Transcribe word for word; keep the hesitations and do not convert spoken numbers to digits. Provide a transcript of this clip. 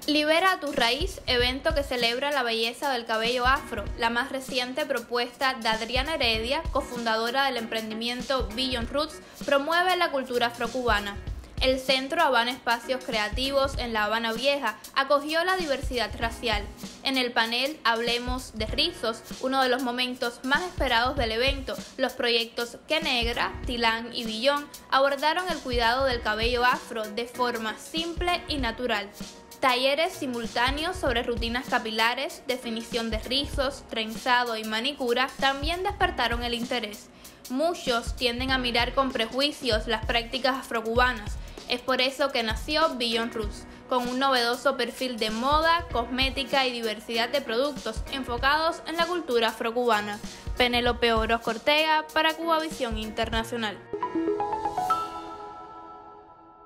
Libera a tu raíz, evento que celebra la belleza del cabello afro, la más reciente propuesta de Adriana Heredia, cofundadora del emprendimiento Beyond Roots, promueve la cultura afrocubana. El Centro Habana Espacios Creativos en La Habana Vieja acogió la diversidad racial. En el panel Hablemos de Rizos, uno de los momentos más esperados del evento, los proyectos Que Negra, Tilán y Billón abordaron el cuidado del cabello afro de forma simple y natural. Talleres simultáneos sobre rutinas capilares, definición de rizos, trenzado y manicura también despertaron el interés. Muchos tienden a mirar con prejuicios las prácticas afrocubanas. Es por eso que nació Beyond Roots, con un novedoso perfil de moda, cosmética y diversidad de productos enfocados en la cultura afrocubana. Penélope Orozco Ortega para Cubavisión Internacional.